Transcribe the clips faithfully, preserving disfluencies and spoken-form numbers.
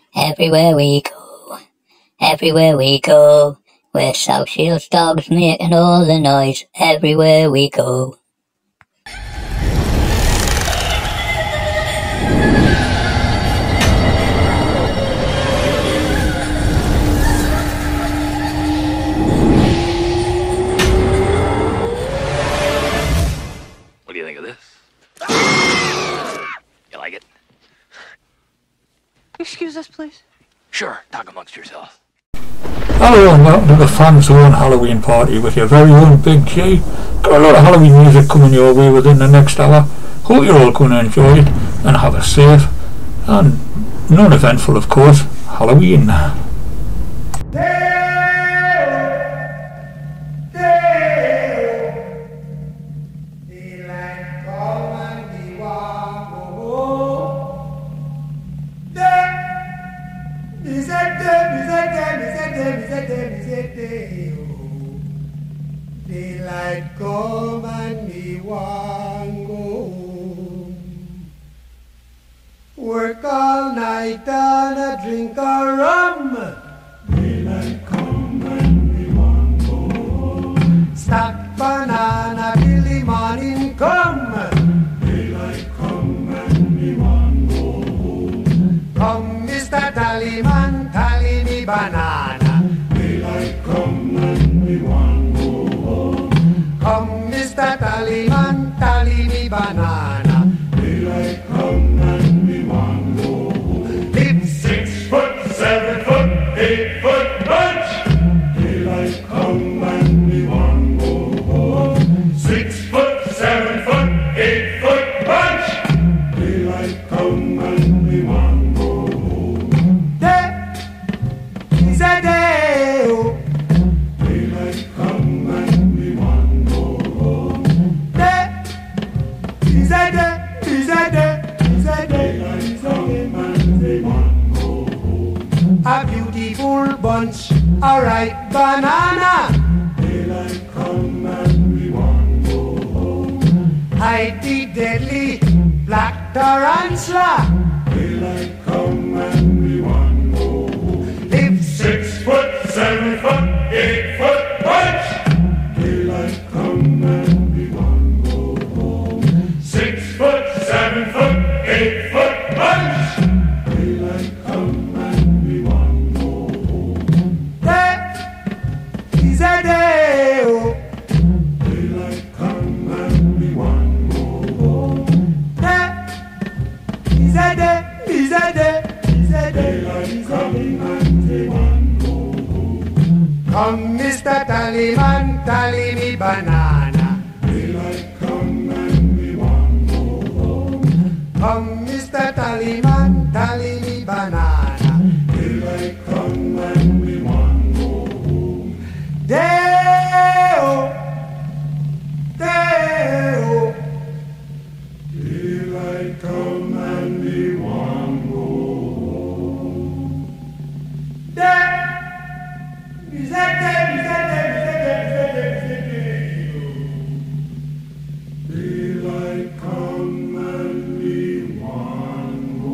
Everywhere we go, everywhere we go, we're South Shields dogs making all the noise. Everywhere we go. What do you think of this? You like it? Excuse us, please. Sure, talk amongst yourselves. Hello and welcome to the Fan Zone Halloween party with your very own Big G. Got a lot of Halloween music coming your way within the next hour. Hope you're all going to enjoy it and have a safe and non-eventful, of course, Halloween. Daylight come and me want go home. Work all night and a drink a rum. Daylight come and me want go home. Stack banana till the morning come. Daylight come and me want go home. Come, Mister Tallyman, tally me banana. Daylight come and me want. Come, Mister Tallyman, tally me banana. Daylight come and me want go home. Live six foot, seven foot, eight foot bunch. Daylight come and me want go home. Six foot, seven foot, eight foot bunch. Daylight come and me want go home. Day is a day, oh. Daylight come and me want. A beautiful bunch, a ripe banana. Daylight come and we want go home. Hide the deadly black tarantula. Daylight come and we want go home. Live six foot, seven foot, eight foot bunch. Daylight come and we want go home. Six foot, seven foot, eight foot bunch. Daylight come and we want go home. Day is a day, oh. Daylight come and we want go home. Day is a day, is a day, is a day. Daylight come and we want go home. Come, Mister Tallyman, tally me banana. Daylight come and we want go home. Come, Mister Tallyman, tally me banana. Daylight come and we want go home. Day-o, day-o. Daylight come and we want go home. Day, is that day, is that day, is that day, is that day, is that day. Daylight come and we want go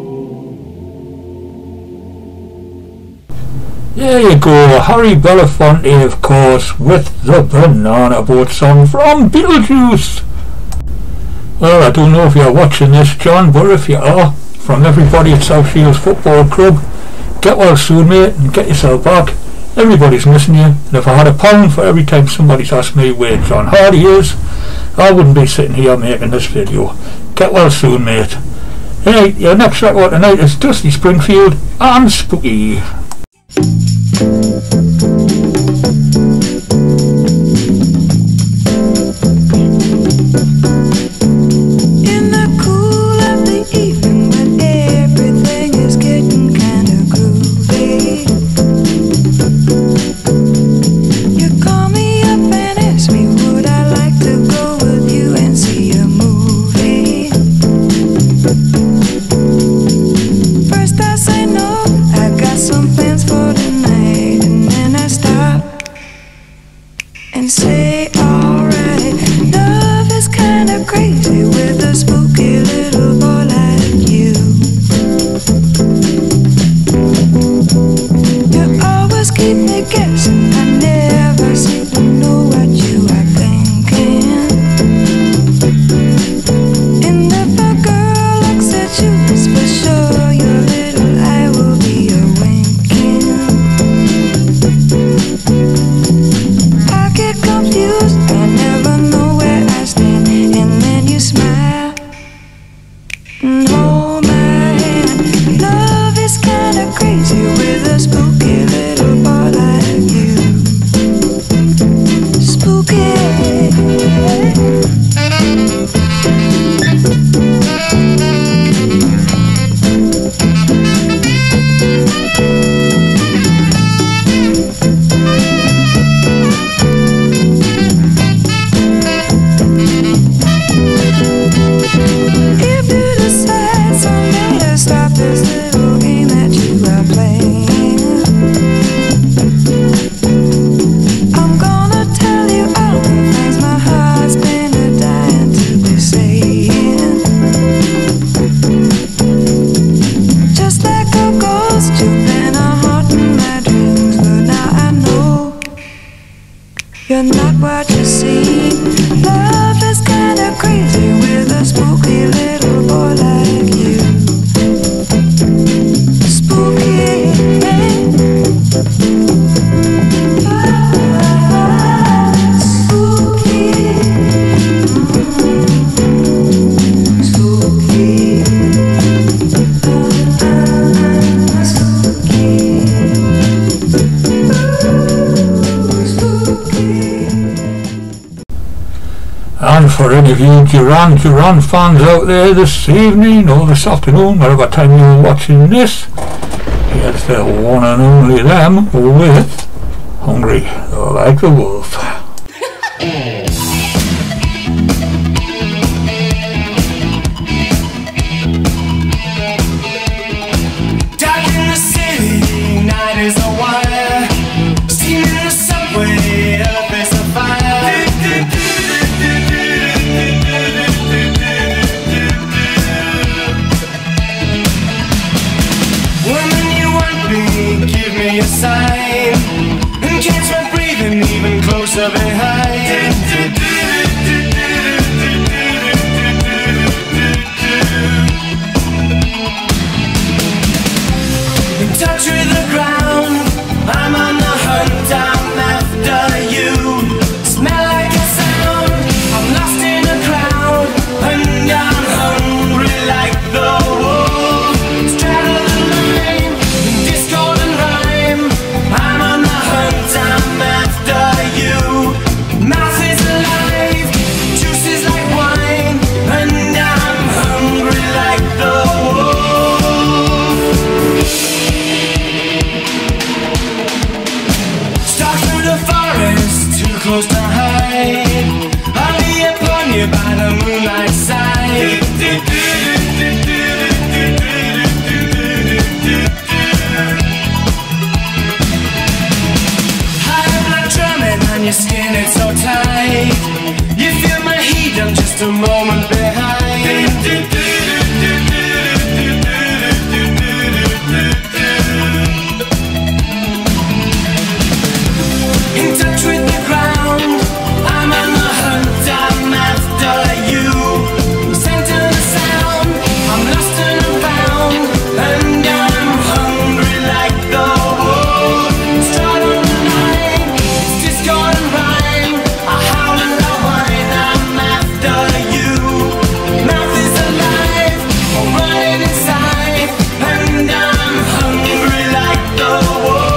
home. There you go, Harry Belafonte, of course, with the Banana Boat song from Beetlejuice. Well, I don't know if you're watching this, John, but if you are, from everybody at South Shields Football Club, get well soon, mate, and get yourself back. Everybody's missing you, and if I had a pound for every time somebody's asked me where John Hardy is, I wouldn't be sitting here making this video. Get well soon, mate. Hey, your next record tonight is Dusty Springfield and Spooky. First I say no, I got some plans for tonight. this little game that you are playing. I'm gonna tell you all the things my heart's been a dying to be saying. Just like a ghost, you've been a haunting my dreams, but now I know you're not what you seem. Love is kinda crazy with a spooky little boy like you. Spooky, ah, spooky, mm, spooky, ah, spooky, ooh, spooky. And for any of you Duran Duran fans out there this evening or this afternoon, whatever time you're watching this, here's the one and only Them with Hungry Like the Wolf. Dark in the city, night is a wire. Steam in the subway, earth is a fire. Woman, you want me, give me a sign, and catch my breathing even closer behind. In touch with the ground, I'm on the hunt, I'm after you. Smell like a sound, I'm lost in a crowd, and I'm hungry like the wolf. Straddle the line, discord and rhyme, I'm on the hunt, I'm after you. Mouth is alive, juice is like wine, and I'm hungry like the wolf. Stalk through the forest, too close to hide. I'll be upon you by the moonlight side. High blood drumming on your skin, it's so tight. You feel my heat, I'm just a moment behind. In touch with the ground, I'm on the hunt, I'm after you. Center the sound, I'm lost and I'm found, and I'm hungry like the wolf. Stride on the line, it's discord and rhyme. I howl and I whine, I'm after you. Mouth is alive, I'm running inside, and I'm hungry like the wolf.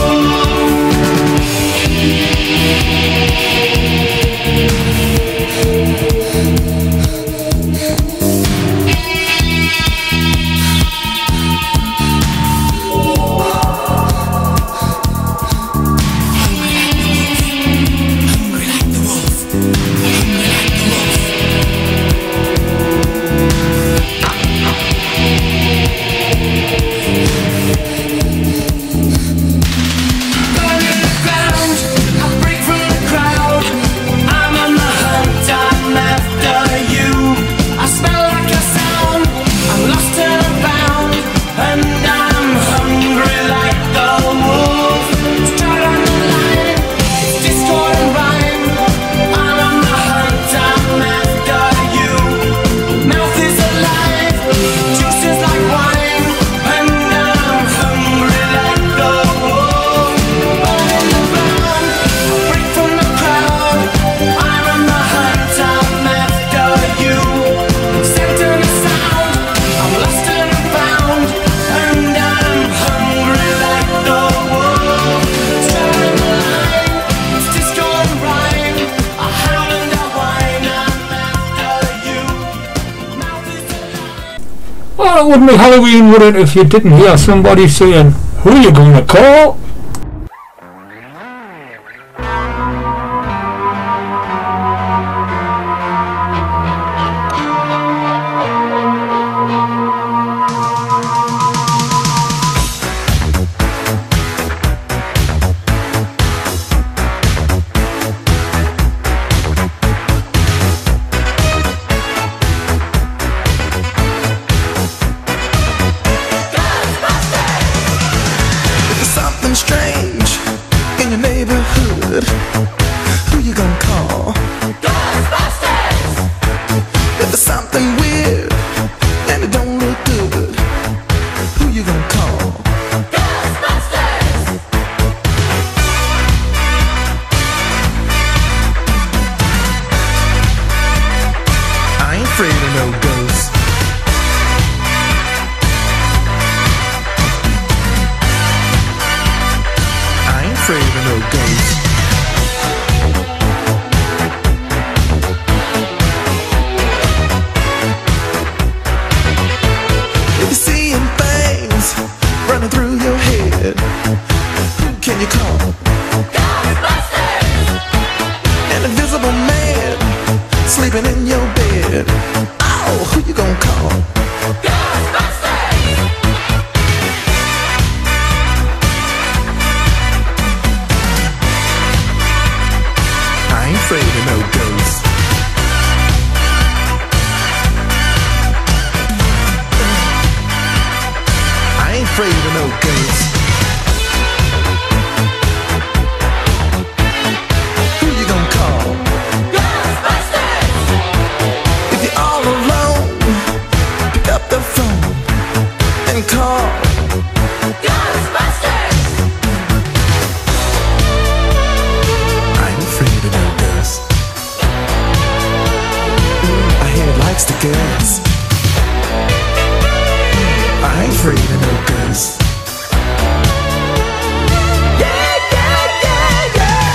Well, it wouldn't be Halloween, would it, if you didn't hear somebody saying, "Who you gonna call?" good, who you gonna call? Ghostbusters! If there's something weird and it don't look good, who you gonna call? Ghostbusters! I ain't afraid of no ghosts. I ain't afraid of no ghosts. If you're seeing things running through your head, who can you call? Ghostbusters! An invisible man sleeping in your bed. Oh, who you gonna call? Ghostbusters! I ain't afraid of no ghosts. I ain't afraid of no ghosts. Who you gonna call? Ghostbusters! If you're all alone, pick up the phone and call. Ghostbusters! I ain't afraid of no ghosts. I hear it likes to gas. I ain't afraid of no ghosts. Yeah, yeah, yeah, yeah.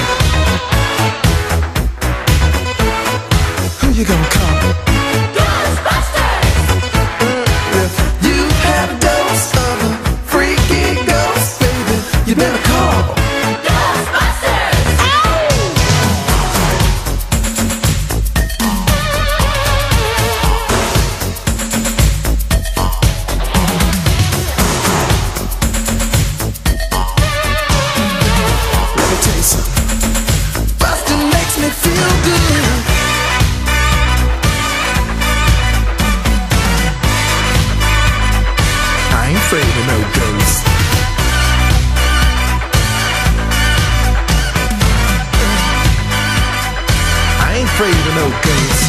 Who you gonna call? Ghostbusters! If you had a dose of a freaky ghost, baby, you better call. Ghostbusters! Let me tell you something. Bustin' makes me feel good. I ain't afraid of no ghosts. I ain't afraid of no ghosts.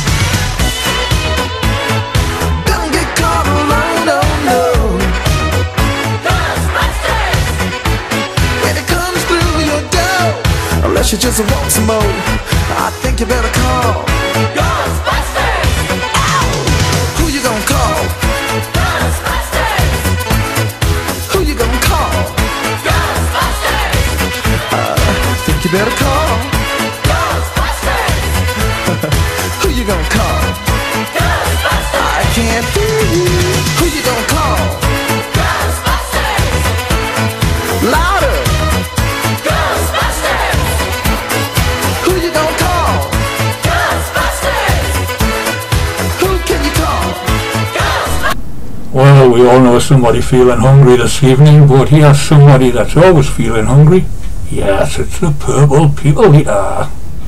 Don't get caught alone, oh no. Ghostbusters! When it comes through your door, unless you just want some more, I think you better call. Ghostbusters! Who you gonna call? Ghostbusters! Who you gonna call? Ghostbusters! I think you better call. Ghostbusters! Who you gonna call? Ghostbusters! I can't hear you. Who you gonna call? Ghostbusters! Louder. Ghostbusters! Who you gonna call? Ghostbusters! Who can you call? Well, we all know somebody feeling hungry this evening, but here's somebody that's always feeling hungry. Yes, it's the Purple People Eater.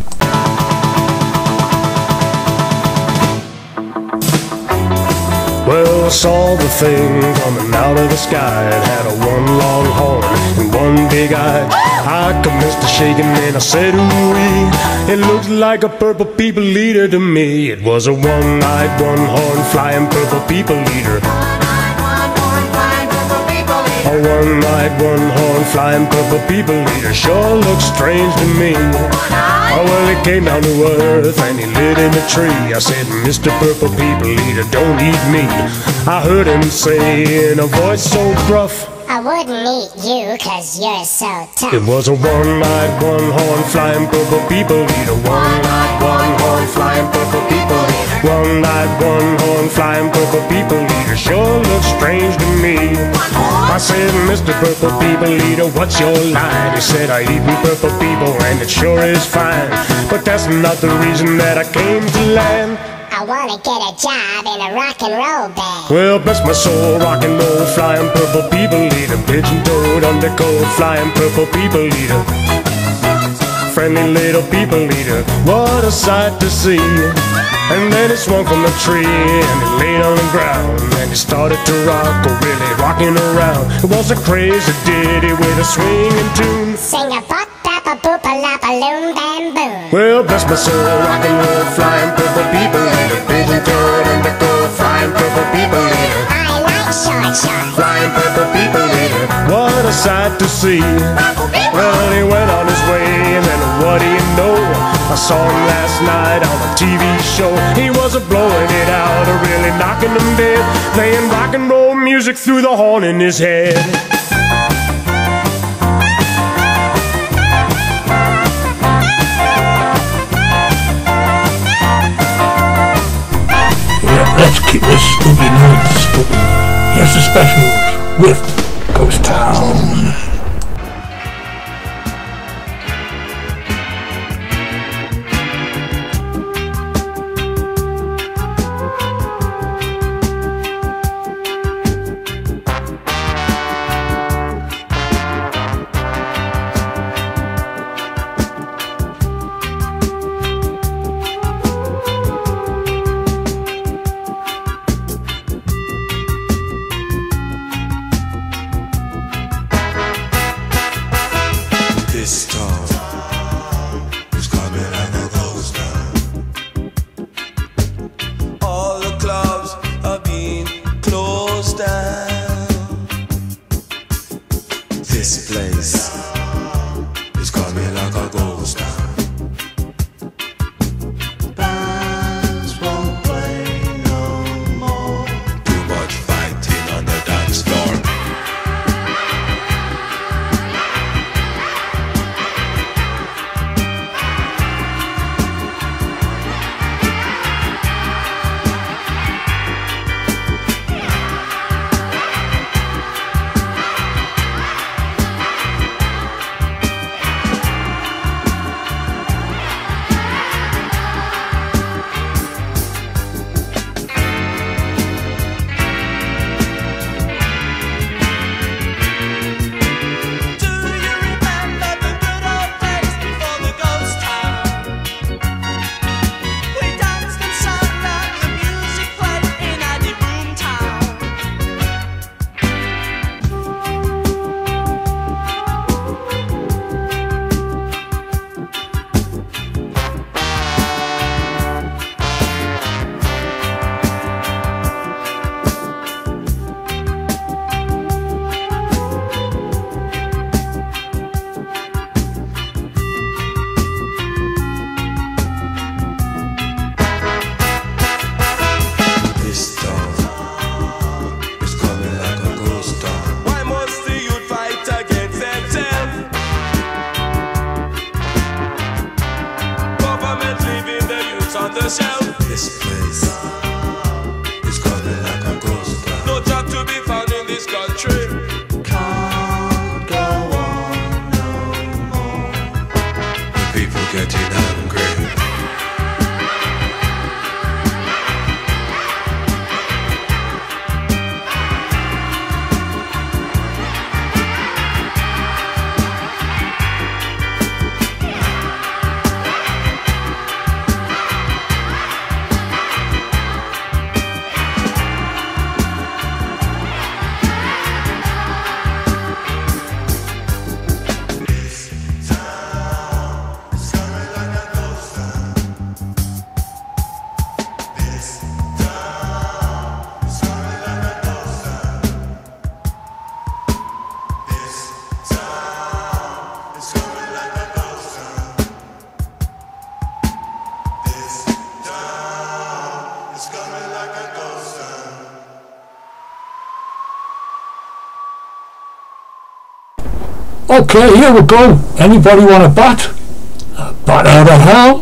Well, I saw the thing coming out of the sky. It had a one long horn and one big eye. I commenced to shaking and I said, ooh-wee. It looks like a purple people eater to me. It was a one-eyed, one-horn flying purple people eater. A one-eyed, one-horn flying purple people eater sure looks strange to me. Oh, well, he came down to earth and he lit in a tree. I said, Mister Purple People Eater, don't eat me. I heard him say in a voice so gruff, I wouldn't eat you cause you're so tough. it was a one-eyed, one-horn flying purple people eater. One-eyed, one-horn flying purple people eater. One-eyed, one-horn flying purple people eater sure looks strange to me. I said, Mister Purple People Eater, what's your line? He said, I eat purple people and it sure is fine. But that's not the reason that I came to land. I wanna get a job in a rock and roll band. Well, bless my soul, rock and roll, flying purple people eater. Pigeon-toed, undercoat, flying purple people eater. Friendly little people eater, what a sight to see. And then he swung from the tree and he laid on the ground. And he started to rock, oh really rocking around. It was a crazy ditty with a swinging tune. Sing a buck that lappa poopa lappa loom bam boom. Well, bless my soul, rock and roll, flying purple people eater, pigeon toad and the gold, flying purple people eater. I like short short. Flying purple people eater. What a sight to see. Well, he went on his way, and then what do you know? I saw him last night on a T V show. He wasn't blowing it out or really knocking them dead, playing rock and roll music through the horn in his head. Let's keep this spooky night spooky. Here's the specials with Ghost Town. This town is coming like a ghost town. All the clubs are being closed down. This place is coming like a ghost town. Bands won't play no more. Too much fighting on the dance floor. This place is coming like a ghost town. No job to be found in this country. Can't go on no more. The people getting hungry. Okay, here we go. Anybody want a bat? A bat out of hell?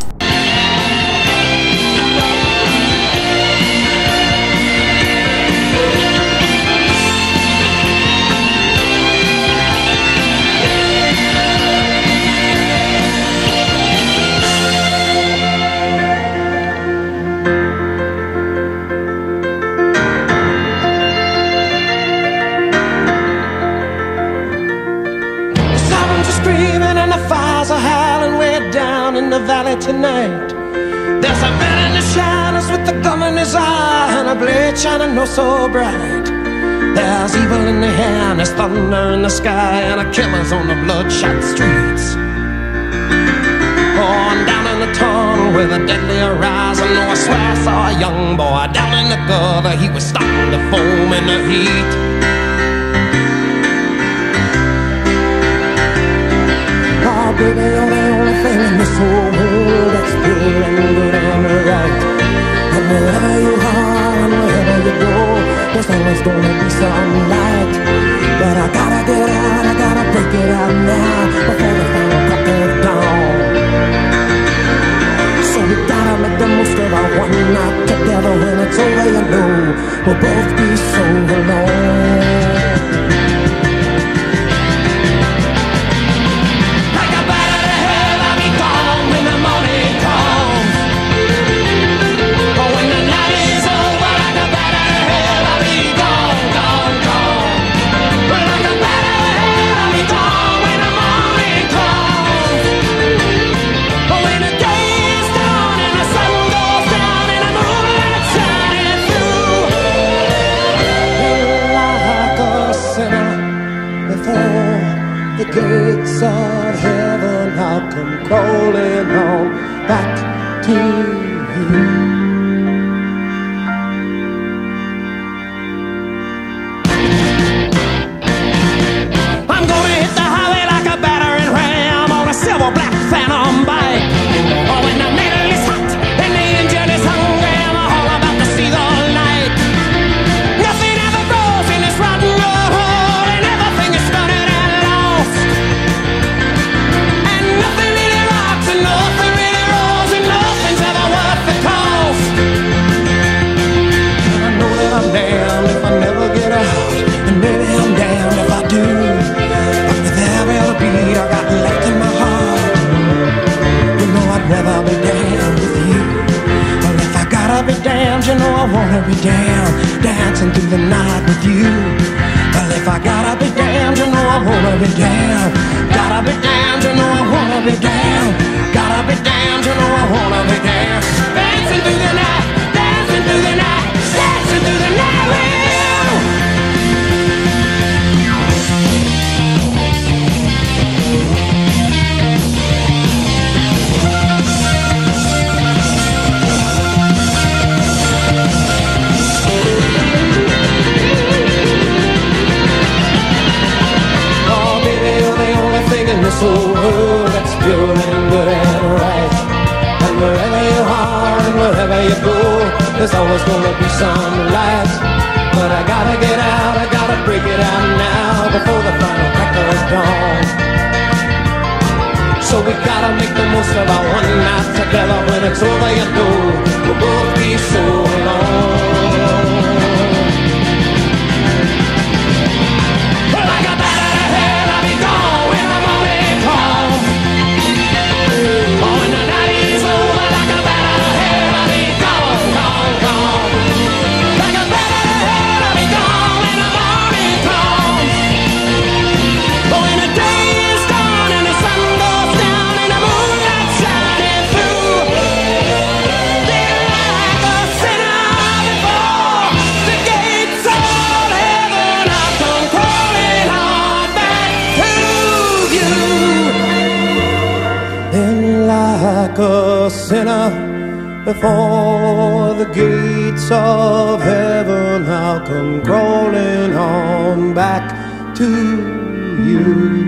The valley tonight. There's a man in the shadows with a gun in his eye and a blade shining oh so bright. There's evil in the air and there's thunder in the sky and a killer's on the bloodshot streets. torn down in the tunnel with a deadly horizon. Oh, I swear I saw a young boy down in the gutter. He was starting to foam in the heat. Oh, baby, you're the only thing in this whole world that's pure and good and right. And wherever you are and wherever you go, there's always gonna be some light. But I gotta get out, I gotta break it out now before the final crack of dawn. So we gotta make the most of our one night together. When it's over, you know we'll both be so alone. Gates of heaven, I'll come crawling on back to you. I'm gonna hit the highway like a battering ram on a silver black phantom bike. Oh, when the metal is hot and the engine is hungry, I'm all about to see the light. Nothing ever grows in this rotten road, and everything is stunning. I'm damned if I never get out, and maybe I'm damned if I do. But with every other beat I got left in my heart, you know I'd rather be damned with you. Well, if I gotta be damned, you know I wanna be damned, dancing through the night with you. Well, if I gotta be damned, you know I wanna be damned. Gotta be damned, you know I wanna be damned. Gotta be damned, you know I wanna be damned. Dancing through the night, dancing through the night, dancing through the night with you. Oh, baby, you're the only thing in this whole world that's pure and good and right. And wherever you are and wherever you go, there's always gonna be some light. But I gotta get out, I gotta break it out now before the final crack of dawn. So we gotta make the most of our one night together. When it's over, you know we'll both be so alone. Well, like a bat out of hell, I'll be gone when the morning comes. Oh, when the night is over, like a bat out of hell, I'll be gone, gone, gone. Like a bat out of hell, I'll be gone when the morning comes. Oh, when the day is done and the sun goes down and the moonlight shining through, then like a sinner before the gates of heaven, I'll come crawling on back to you. Then like a sinner before the gates of heaven, I'll come crawling on back to you.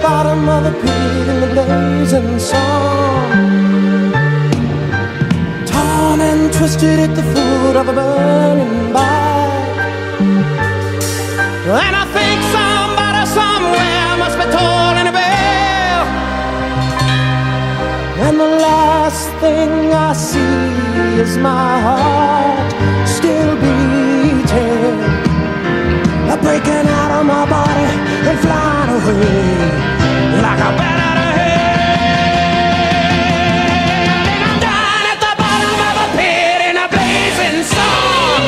bottom of the pit in the blazing sun, torn and twisted at the foot of a burning bark. And I think somebody somewhere must be tolling a bell, and the last thing I see is my heart still beating, breaking out of my body and flying away like a bat out of hell. And I'm down at the bottom of a pit in a blazing sun,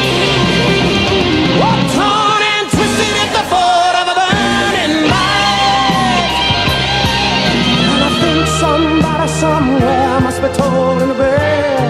oh, torn and twisted at the foot of a burning light. And I think somebody somewhere must be tolling a bell.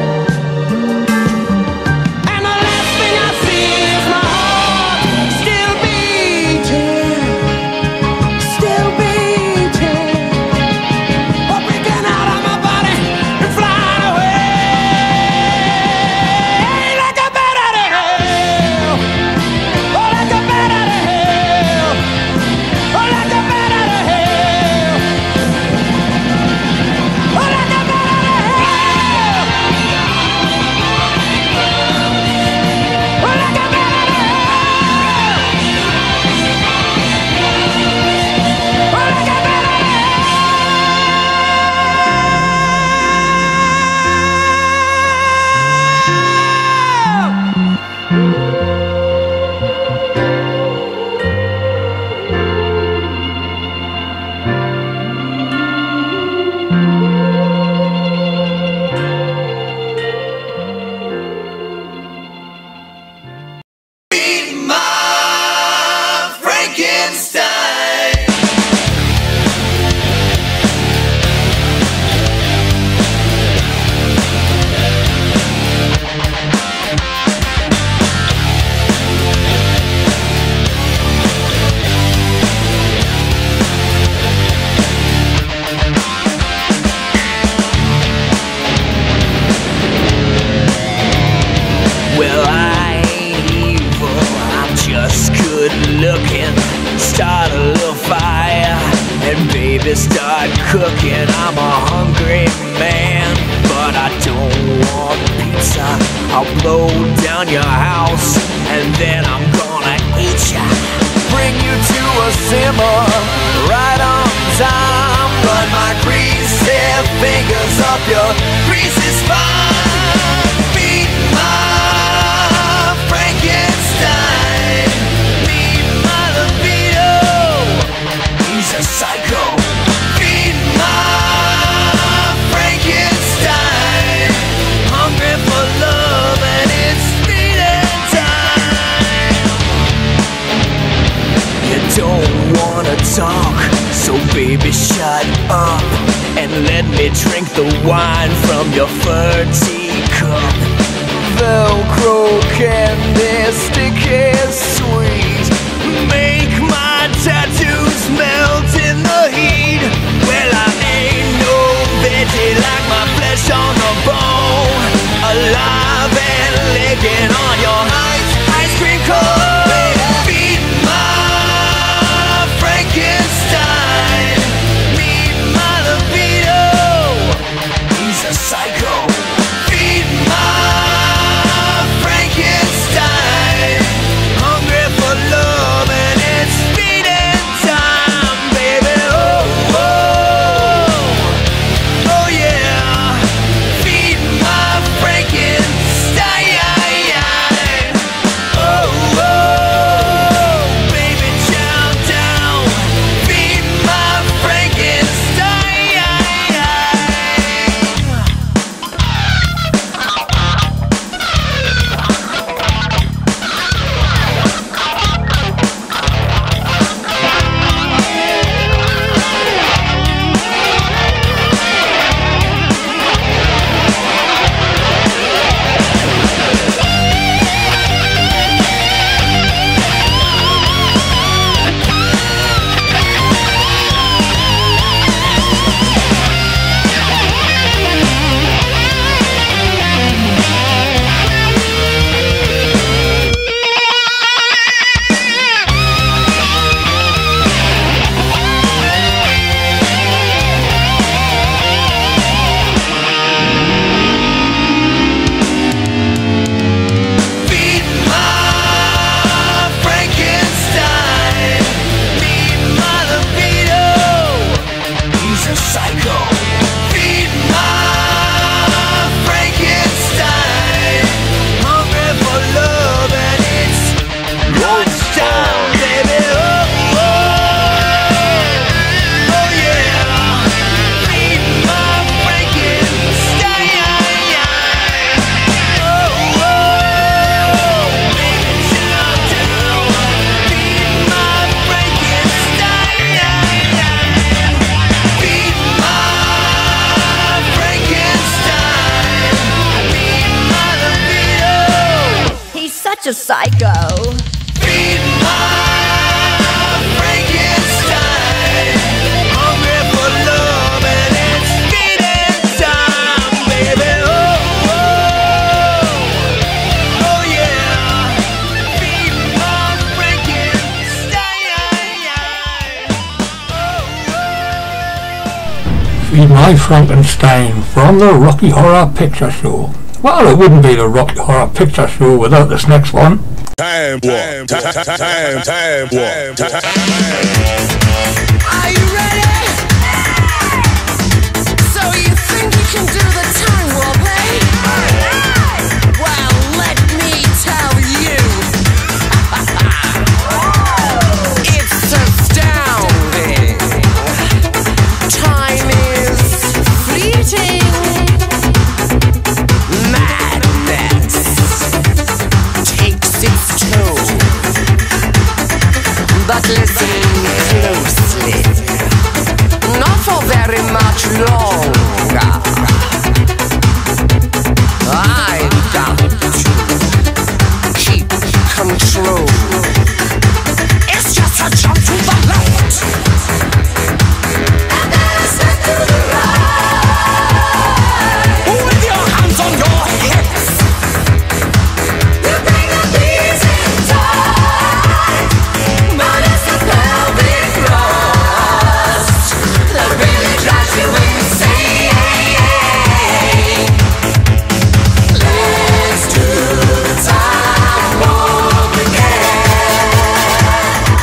Start cooking, I'm a hungry man, but I don't want pizza. I'll blow down your house and then I'm gonna eat ya. Bring you to a simmer right on time. Run my greasy fingers up your greasy spine. Meet my Frankenstein. Meet my libido. He's a psycho. Don't wanna talk, so baby shut up and let me drink the wine from your fur teacup. Velcro candy, sticky sweet, make my tattoos melt in the heat. Well, I ain't no veggie like my flesh on the bone, alive and licking on your ice, ice cream cone. Feed my Frankenstein, hungry for a psycho. Feed my Frankenstein. Hungry for love and it's feeding time, baby. Oh, oh, oh yeah. Feed my Frankenstein. Feed My Frankenstein from the Rocky Horror Picture Show. Well, it wouldn't be the Rocky Horror Picture Show without this next one. Time warp, time, time, time, time warp, time. Are you ready? So you think you can do the time warp, eh? Well, let me tell you. It's astounding. Time is fleeting. Madness takes its toll. But listen closely. Not for very much longer. I've got to keep control. It's just a jump to the left and then a step to the right. With your hands on your hips, you bring the beats in tight. But it's the pelvic thrust that really drives you insane. Let's do the time warp again.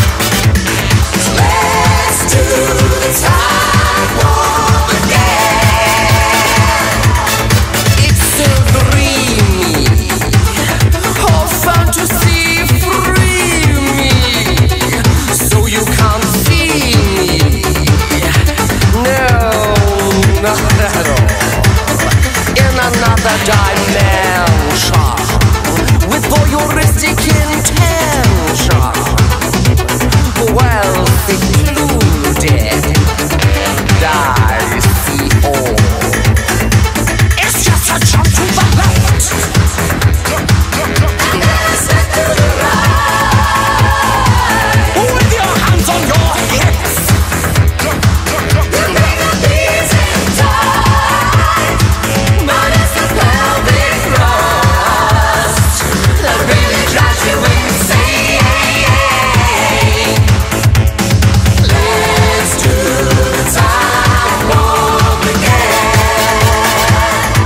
Let's do the time warp again. It's so dreamy, oh fantasy free me, so you can't see me. No, not at all. In another dimension, with voyeuristic intention, well secluded, I see all. It's just a jump to the left and a step to the right. With your hands on your hips, you bring the beats in tight. But it's the pelvic thrust that really drives you insane. Let's do the time warp again.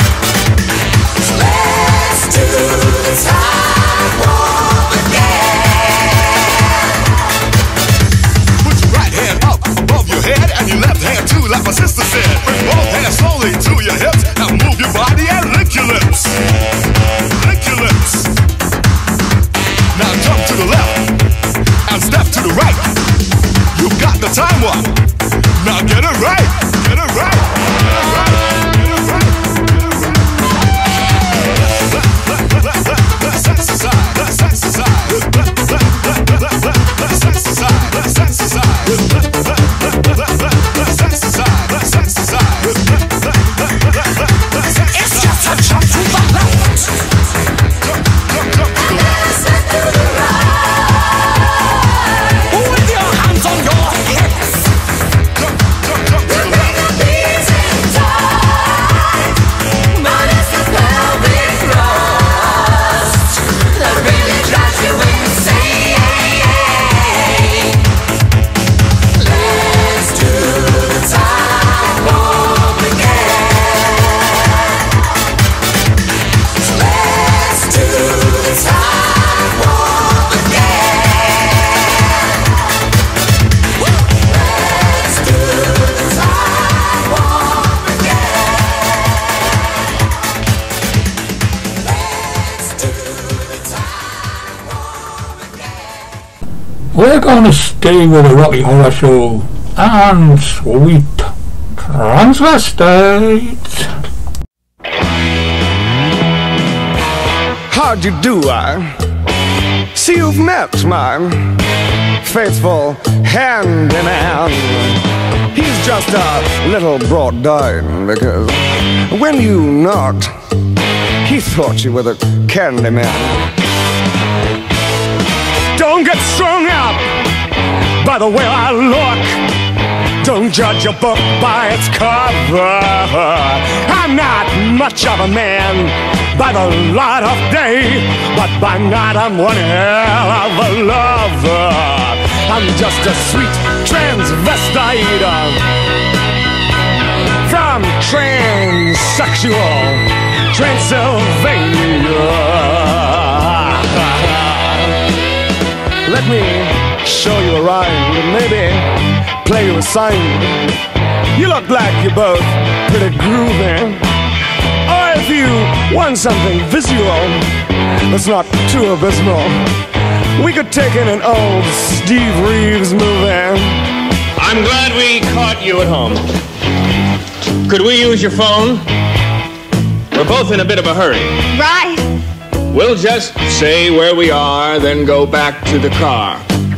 Let's do the time warp again. Put your right hand up above your head and your left hand too, like my sister said. Bring both hands slowly to your hips. Now move your body and lick your lips. Lick your lips. Now jump to the left and step to the right. You got the time warp. Now get it right. Get it right. Get it right. Get it right. Get it right. Let's exercise. Let's exercise. Let's exercise. Let's exercise. Let's exercise. Let's exercise. It's just a jump to the left and then a step to the right. With your hands on your hips, you bring the beats in tight. But it's the pelvic thrust that really drives you insane. Let's do the time warp again. Let's do the time warp again. Let's do the time warp again. Let's do the time warp again. We're gonna stay with the Rocky Horror Show and Sweet Transvestite. How'd you do, I? See, you've met my faithful handyman. He's just a little brought down because when you knocked, he thought you were the candy man. Don't get strung up by the way I look. Don't judge a book by its cover. I'm not much of a man by the light of day, but by night I'm one hell of a lover. I'm just a sweet transvestite from transsexual Transylvania. Let me show you a rhyme and maybe play you a sign. You look like you're both pretty groovy. Or if you want something visual that's not too abysmal, we could take in an old Steve Reeves movie. I'm glad we caught you at home. Could we use your phone? We're both in a bit of a hurry. Right. We'll just say where we are, then go back to the car.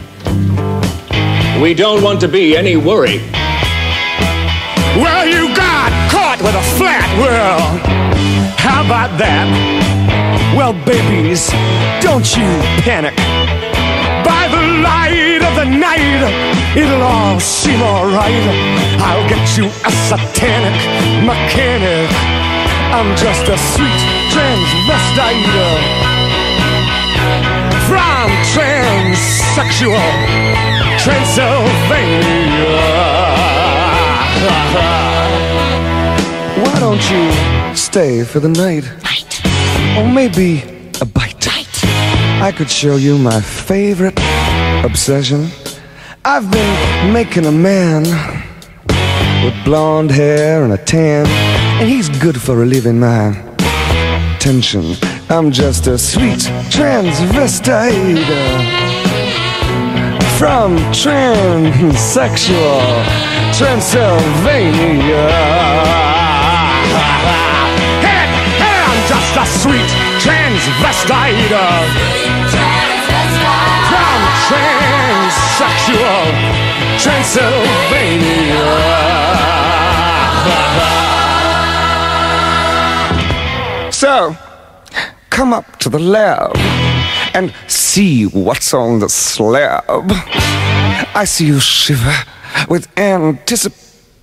We don't want to be any worry. Well, you got caught with a flat world. How about that? Well, babies, don't you panic. By the light of the night, it'll all seem alright. I'll get you a satanic mechanic. I'm just a sweet transvestite from transsexual Transylvania. Why don't you stay for the night? Night. Or maybe a bite. Night. I could show you my favorite obsession. I've been making a man with blonde hair and a tan, and he's good for relieving my tension. I'm just a sweet transvestite from transsexual Transylvania. Hey, hey, I'm just a sweet transvestite from transsexual Transylvania. So, come up to the lab and see what's on the slab. I see you shiver with anticipation.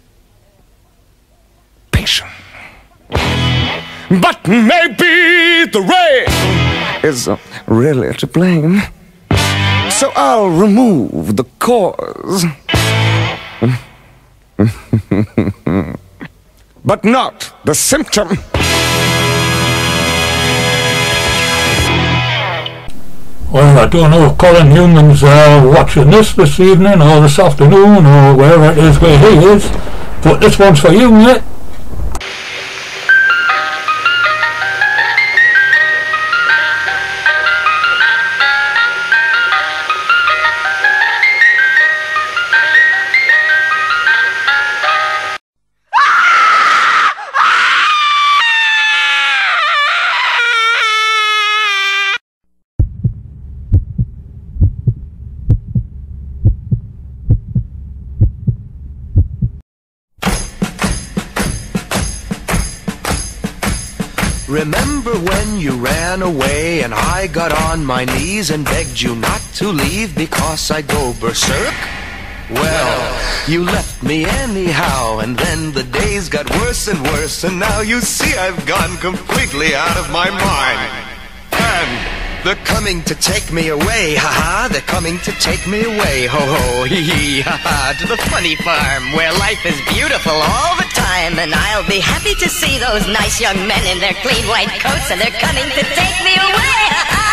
But maybe the rain is really to blame. So I'll remove the cause. But not the symptom. Well, I don't know if Colin Newman's uh, watching this this evening or this afternoon or wherever it is where he is, but this one's for you, mate. Remember when you ran away and I got on my knees and begged you not to leave because I'd go berserk? Well, you left me anyhow, and then the days got worse and worse, and now you see I've gone completely out of my mind. And they're coming to take me away, ha-ha, they're coming to take me away, ho-ho, hee-hee, ha-ha, to the funny farm where life is beautiful all the time, and I'll be happy to see those nice young men in their clean white coats, and they're coming to take me away, ha-ha!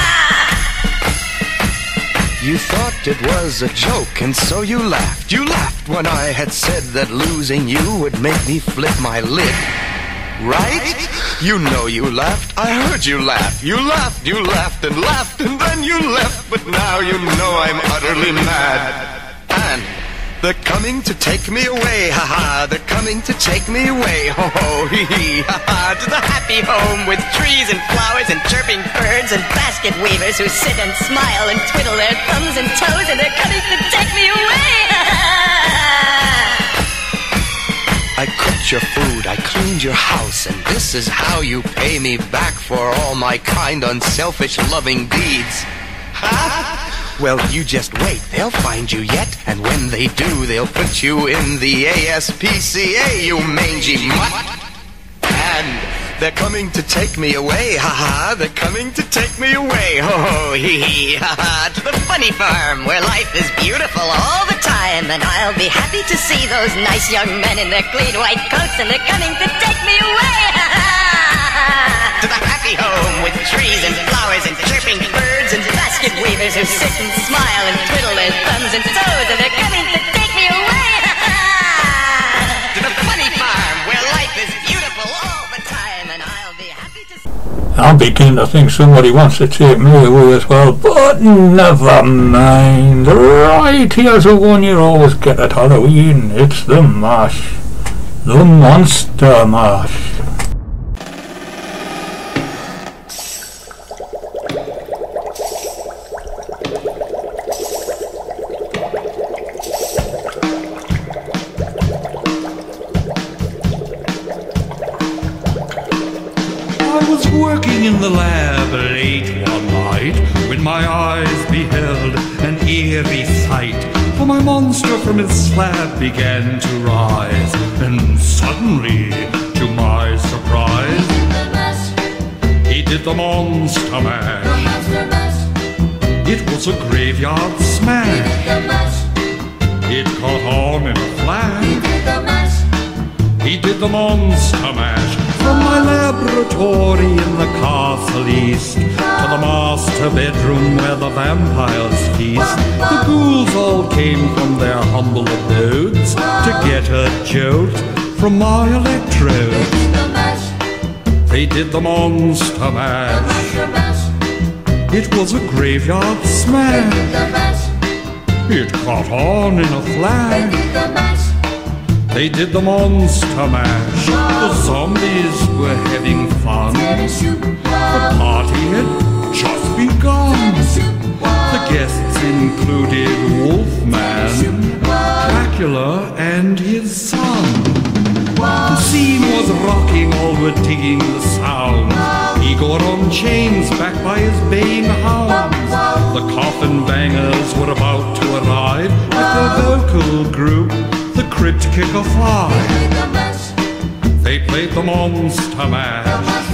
You thought it was a joke, and so you laughed. You laughed when I had said that losing you would make me flip my lid. Right? You know you laughed. I heard you laugh. You laughed, you laughed and laughed, and then you left. But now you know I'm utterly mad. And they're coming to take me away, ha-ha. They're coming to take me away, ho-ho, hee-hee, ha-ha. To the happy home with trees and flowers and chirping birds and basket weavers who sit and smile and twiddle their thumbs and toes, and they're coming to take me away, ha-ha. I cooked your food, I cleaned your house, and this is how you pay me back for all my kind, unselfish, loving deeds. Ha? Well, you just wait, they'll find you yet. And when they do, they'll put you in the A S P C A, you mangy mutt. And they're coming to take me away, ha-ha. They're coming to take me away, ho-ho, hee-hee, ha-ha. To the funny farm, where life is beautiful all the time. And I'll be happy to see those nice young men in their clean white coats. And they're coming to take me away, ha-ha. To the happy home with trees and flowers and chirping birds and basket weavers who sit and smile and twiddle their thumbs and toes. And they're coming to take me away, ha-ha. To the funny farm, where life is beautiful all the time. And I'll be happy to see... I'm beginning to think somebody wants to take me away as well, but never mind. Right, here's the one you always get at Halloween. It's the mash. The Monster Mash. Working in the lab late one night, when my eyes beheld an eerie sight. For my monster from its slab began to rise, and suddenly, to my surprise, he did the monster mash. It was a graveyard smash. It caught on in a flash. He did the monster mash. From my laboratory in the castle east to the master bedroom where the vampires feast, the ghouls all came from their humble abodes to get a jolt from my electrodes. They did the monster mash. It was a graveyard smash. It caught on in a flash. They did the monster mash. The zombies were having fun. The party had just begun. The guests included Wolfman, Dracula, and his son. The scene was rocking, all were digging the sound. Igor on chains, backed by his baying hounds. The coffin bangers were about to arrive with their vocal group, the Crypt Kicker Five. They played the monster mash.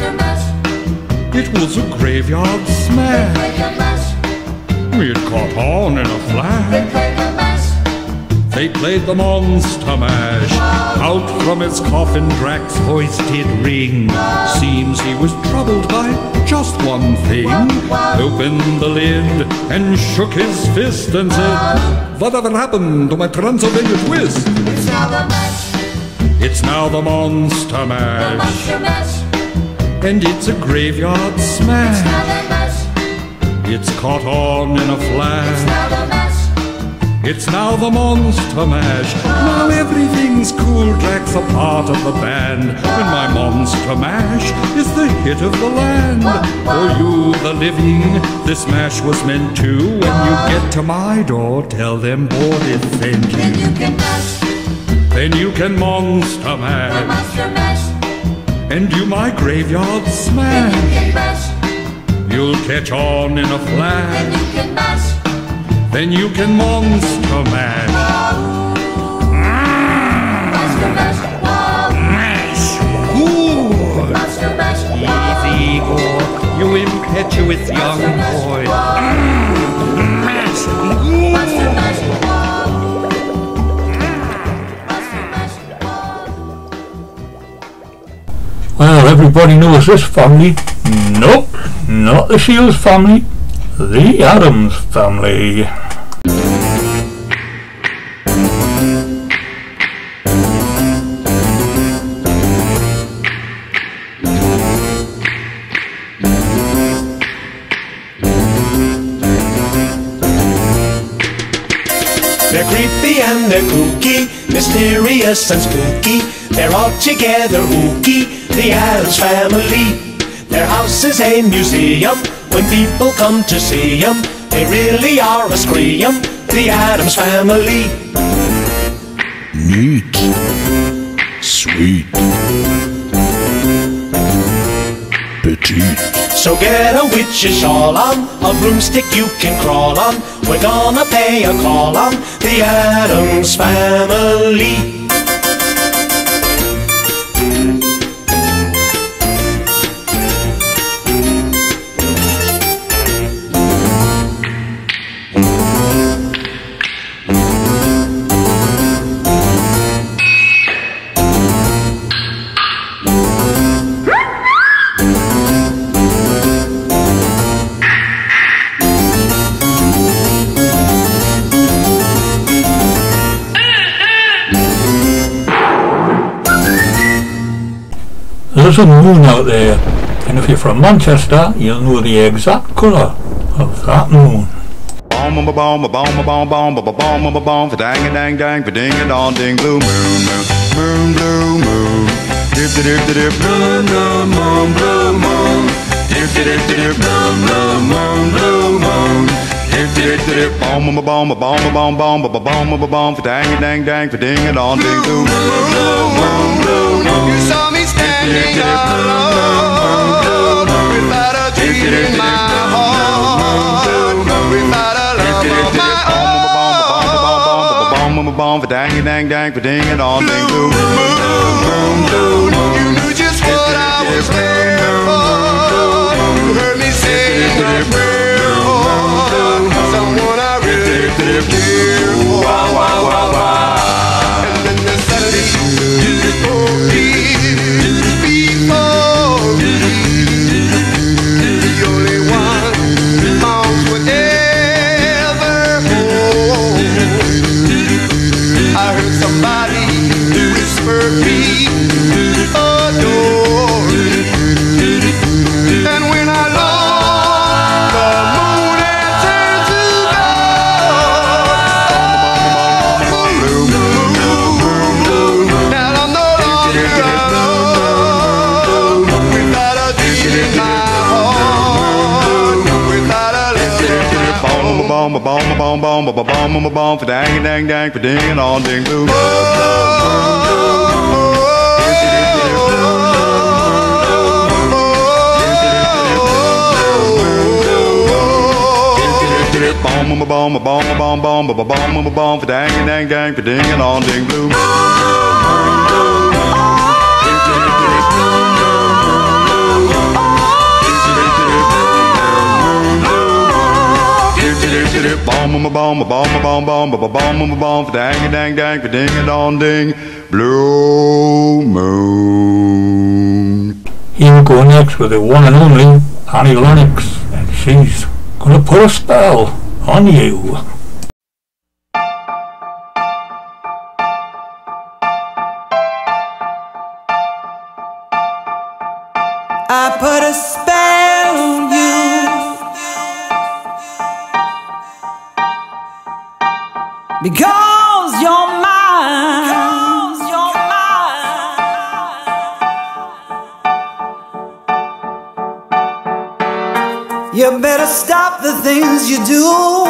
It was a graveyard smash. It caught on in a flash. They played the monster mash. Out from his coffin Drac's voice did ring. Seems he was troubled by just one thing. Opened the lid and shook his fist and said, "Whatever happened to my Transylvania twist?" It's now the mash. It's now the monster mash. The monster mash. And it's a graveyard smash. It's now the mash. It's caught on in a flash. It's now the mash. It's now the monster mash. Now everything's cool, Drac's a part of the band. And my monster mash is the hit of the land. For you, the living, this mash was meant to. When you get to my door, tell them Bordy sent you. Then you can mash. Then you can monster mash. The monster mash. And you my graveyard smash. Then you can mash. You'll catch on in a flash. Then you can mash. Then you can monster mash. Monster mash. Mash. Good. Monster mash. Easy, Igor, you impetuous young boy. Mash. Good. Monster mash. Well, everybody knows this family. Nope, not the Shields family. The Addams family. They're creepy and they're kooky, mysterious and spooky. They're all together ooky, the Addams family. Their house is a museum. When people come to see them, they really are a scream, the Addams family. Neat. Sweet. Petite. So get a witch's shawl on, a broomstick you can crawl on, We're gonna pay a call on the Addams Family. There's a moon out there, and if you're from Manchester, you'll know the exact colour of that moon. Bomb a bomb a bomb a bomb bomb a bomb a bomb for dang a dang dang for ding a dong ding blue moon moon moon blue moon dip dip dip dip moon moon moon blue moon dip dip dip dip moon moon moon blue moon dip dip dip dip bomb a bomb a bomb a bomb bomb a bomb a bomb for dang a dang dang for ding a dong ding blue moon blue moon blue moon. You saw me standing alone without a dream in my heart, without a love of my own. Bomb for dang dang dang for ding and all ding blue moon. You knew just what I was there for. You heard me sing a prayer for someone I really care for. And then the Saturday before me, before me, the only one moms would ever hold. I heard somebody whisper me adore. And when I lost the moon and turned to gold. Now I'm no longer alone, without a dream in my heart, without a love in my home. Bomb a bomb a bomb bomb a bomb a bomb for dang dang dang for ding and all ding blue. Bomb a bomb a bomb a bomb bomb a bomb a bomb for dang dang dang for ding and all ding blue. Bomb a bomb a bomb a bomb bomb a bomb a bomb for dang dang dang for ding and all ding blue moon. Here we go next with the one and only Annie Lennox, and she's gonna put a spell on you. I put a spell on you. Because you're mine. Because you're mine. You better stop the things you do.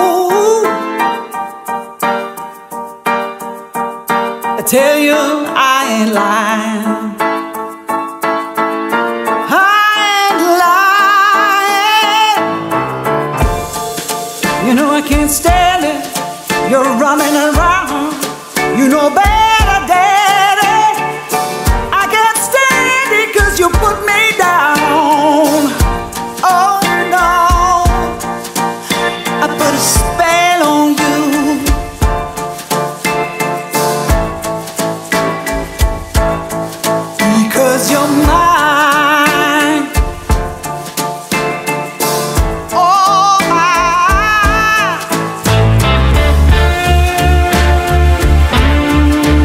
I tell you I ain't lying. I ain't lying. You know I can't stand it. You're running around, you know better, daddy. I can't stand it 'cause you put me down. Oh no, I put a spell on you. Because you're mine. Oh my.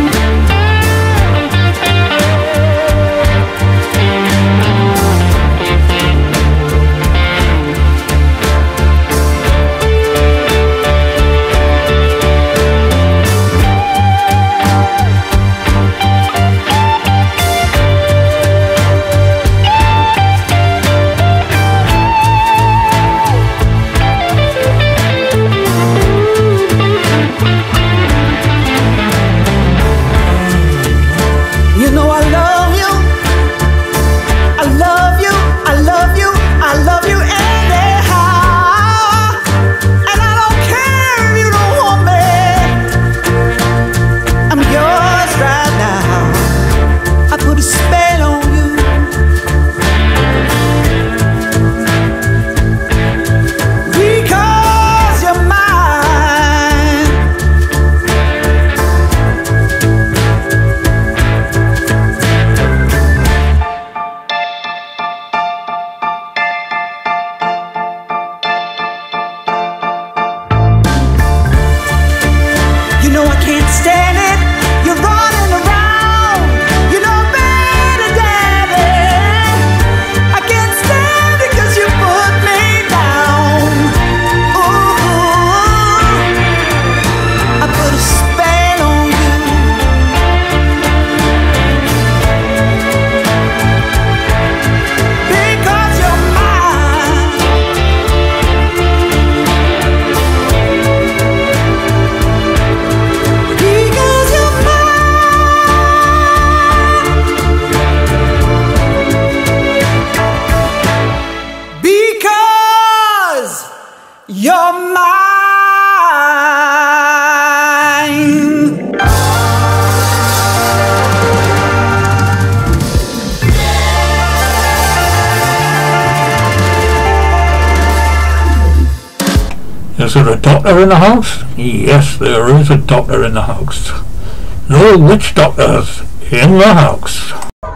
Is there a doctor in the house? Yes, there is a doctor in the house. No witch doctors in the house.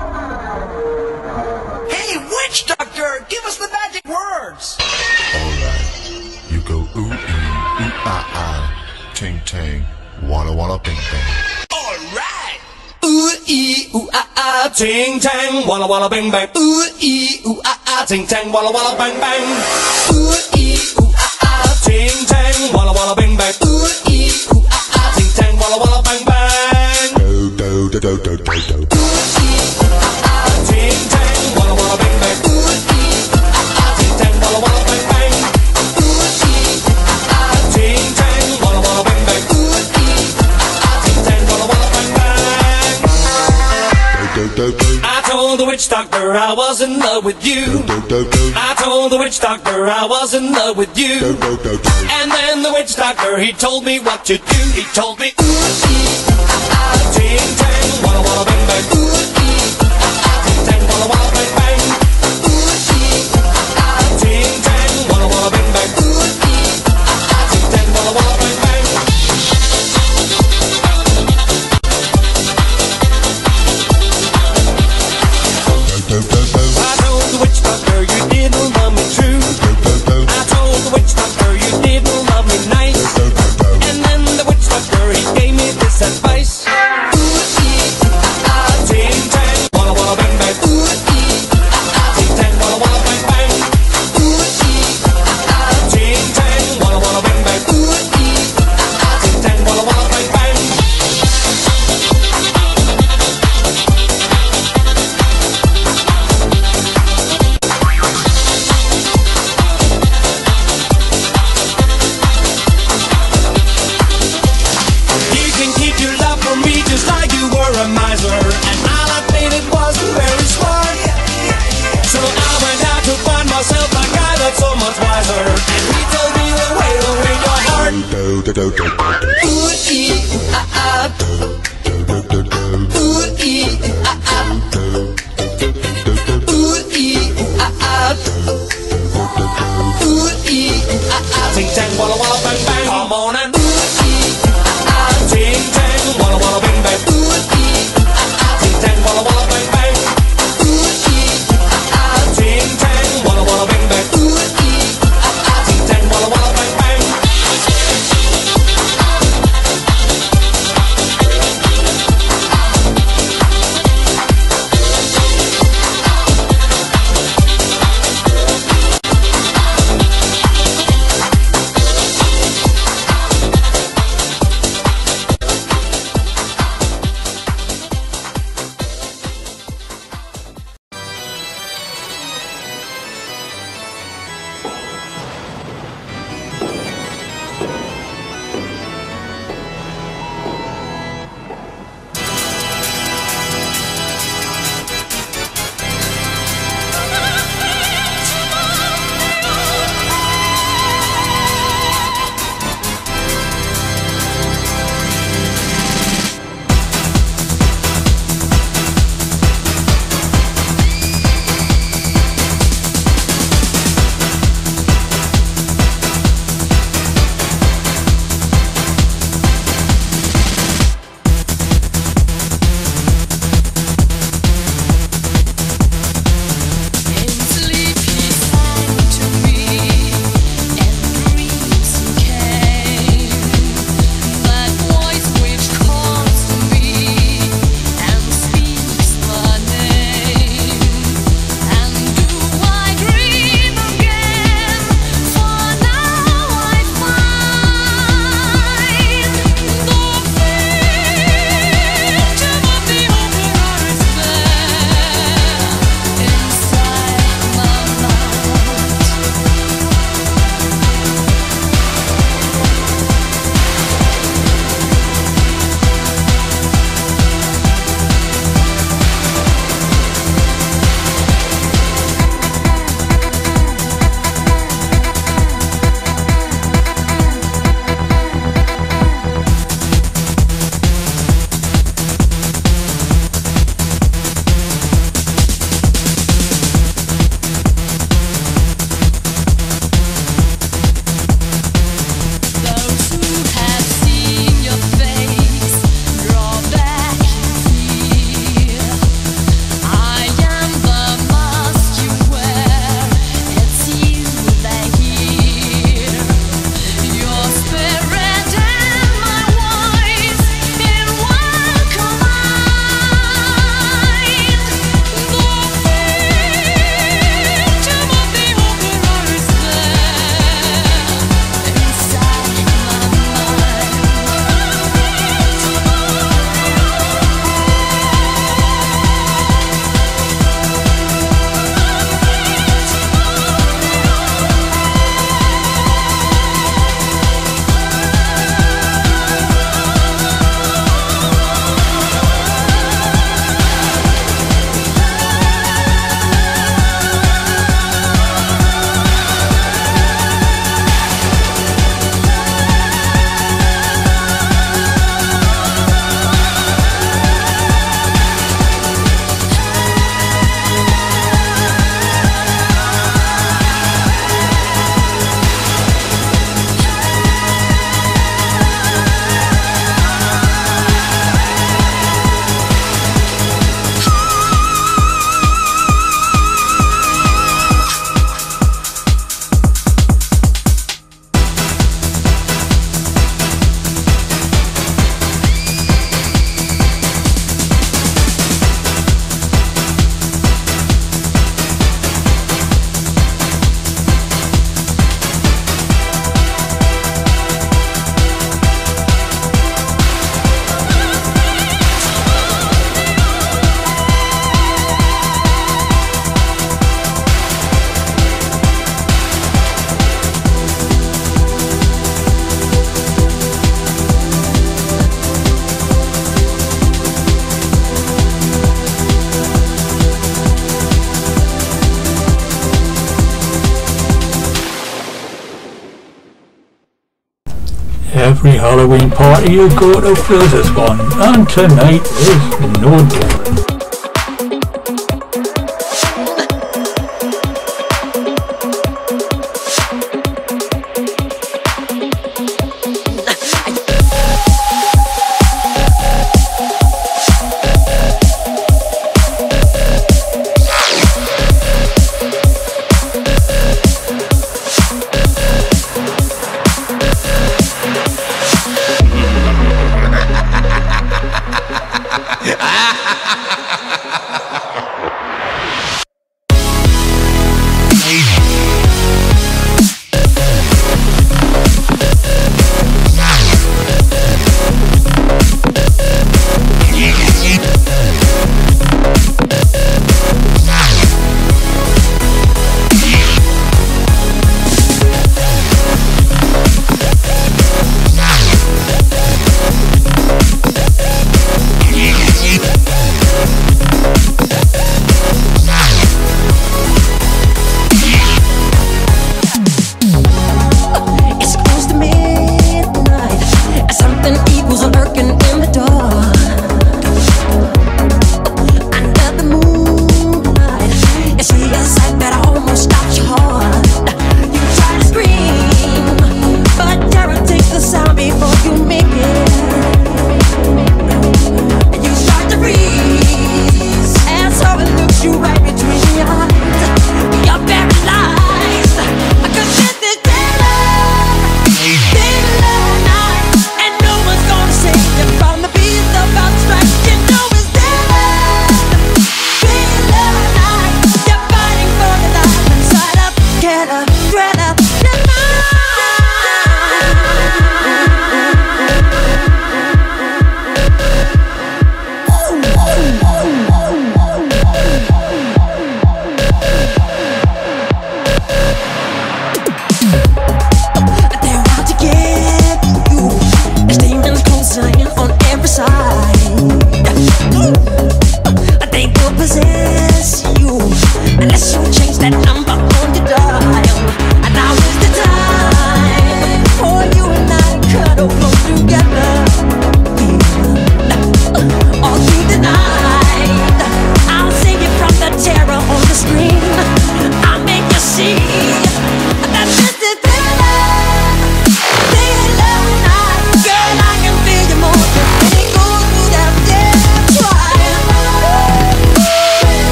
Hey, witch doctor, give us the magic words. Alright, you go ooh, ee, ooh, ah, ah, ting, tang, walla, walla, bing, bang. Alright. Ooh, ee, ooh, ah, ah, ting, tang, walla, walla, bing, bang. Ooh, ee, ooh, ah, ah, ting, tang, walla, walla, bang, bang. Ooh, ee, ooh, ah, ah, ting, tang, walla, walla, bing, bang. Ooh, ee, ooh, ah, ah, ting, tang, walla, walla, bang, bang. Do, do, do, do, do, do, do. I told the witch doctor I was in love with you. I told the witch doctor I was in love with you. And then the witch doctor, he told me what to do. He told me, ooh, ee, ah, ah, ting, tang, walla, walla, bang, bang. Ooh, ee, ah, ah, ting, tang, walla, walla, bang, bang. Ooh, ee, ah, ah, ting, tang, walla, walla, bang, bang. Ooh, ee, ah, ah, ting, tang, walla, walla, bang, bang. I told the witch doctor you didn't love me true. I told the witch doctor you didn't love me nice. And then the witch doctor, he gave me this advice. Ooh, ee, ah, ah, ting, tang, walla, walla, bang, bang. Ooh, ee, ah, ah, ting, tang, walla, walla, bang, bang. Ooh, ee, ah, ah, ting, tang, walla, walla, bang, bang. Ooh, ee, ah, ah, ting, tang, walla, walla, bang, bang. A miser, and all I made it wasn't very smart. So I went out to find myself a guy that's so much wiser, and he told me the way to win your heart. Ooh, ee, ooh, ah, ah. Ooh, ee, ooh, ah, ah. Ooh, ee, ooh, ah, ah. Ooh, ee, ooh, ah, ah. Ting, tang, walla, walla, bang, bang. Come on and ooh, ee, ah, ah. Ting, tang, walla, walla, bang, bang. Ooh, ee, ting, walla, walla, bang, bang. Ooh, ee, ah, ah, ting, tang, walla, walla, bang, bang. Ooh, ee, ah, ah, ting, tang, walla, walla, bang, bang. Every Halloween party you go to feels as fun, and tonight is no different.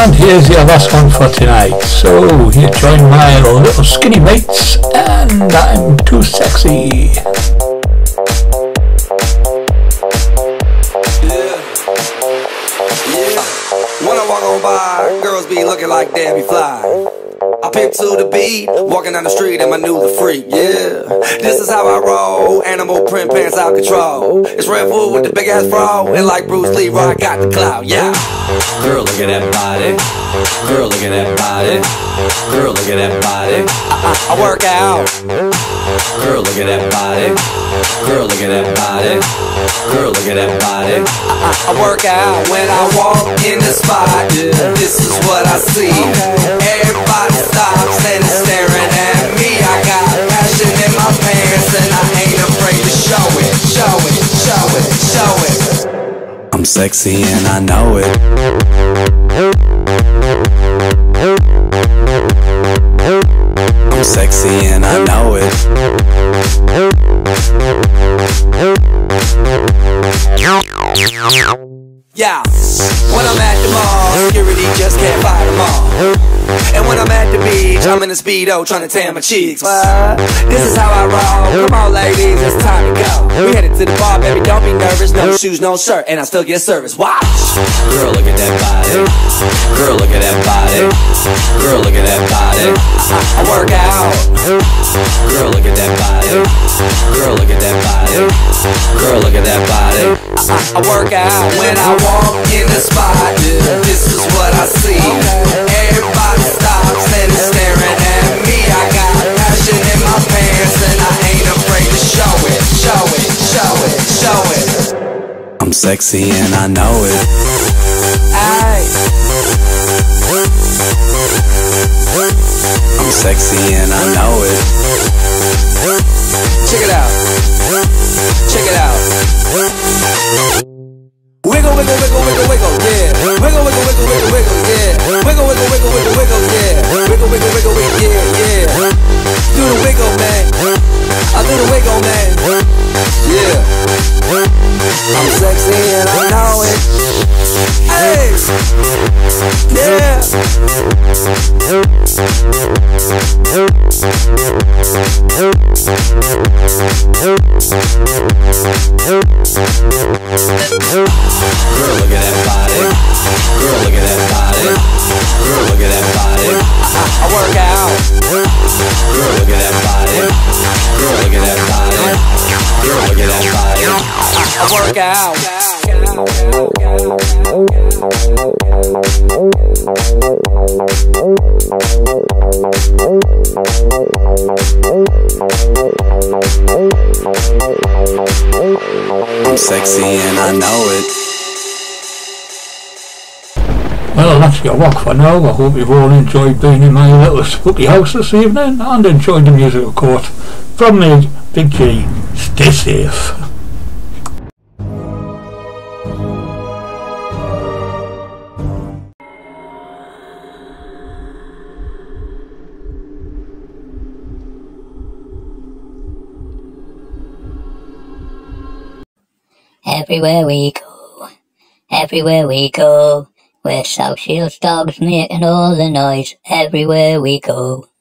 And here's your last one for tonight. So you join my little skinny mates, and I'm too sexy. When I walk on by, girls be looking like Debbie Fly. I pimp to the beat, walking down the street and my new the freak, yeah. This is how I roll, animal print pants out control. It's Red Food with the big ass fro, and like Bruce Lee, I got the clout, yeah. Girl, look at that body. Girl, look at that body. Girl, look at that body. I, I, I work out. Girl, look at that body. Girl, look at that body. Girl, look at that body. I, I, I work out when I walk in the spot. This is what I see. Everybody stops and is staring at me. I got passion in my pants and I ain't afraid to show it. Show it, show it, show it. I'm sexy and I know it. I'm sexy and I know it. Yeah, when I'm at the mall, security just can't fight them all. And when I'm at the beach, I'm in a Speedo trying to tan my cheeks. What? This is how I roll. Come on ladies, it's time to go. We headed to the bar, baby, don't be nervous. No shoes, no shirt, and I still get service. Watch! Girl, look at that body. Girl, look at that body. Girl, look at that body. I, I work out. Girl, look at that body. Girl, look at that body. Girl, look at that body. I, I work out when I walk in the spot. This is what I see. Everybody stops and is staring at me. I got passion in my pants and I ain't afraid to show it. Show it, show it, show it. I'm sexy and I know it. Aye. I'm sexy and I know it. Check it out. Check it out. Wiggle, wiggle, wiggle, wiggle, wiggle, yeah. Wiggle, wiggle, wiggle, wiggle, wiggle, yeah. Wiggle, wiggle, wiggle, wiggle, wiggle, yeah. Wiggle, wiggle, wiggle, wiggle, yeah, yeah. Do the wiggle, man. I do the wiggle, man. Yeah. I'm sexy and I know it. Hey. Yeah. Girl, look at that body. Girl, look at that body. Girl, look at that body. I, I work out. Girl, look at that body. Girl, look at that body. Girl, look at that body. I, I work out. I'm sexy and I know it. Well, that's your walk for now. I hope you've all enjoyed being in my little spooky house this evening and enjoyed the music, of course. From me, Big G, stay safe. Everywhere we go, everywhere we go, we're South Shields dogs making all the noise. Everywhere we go.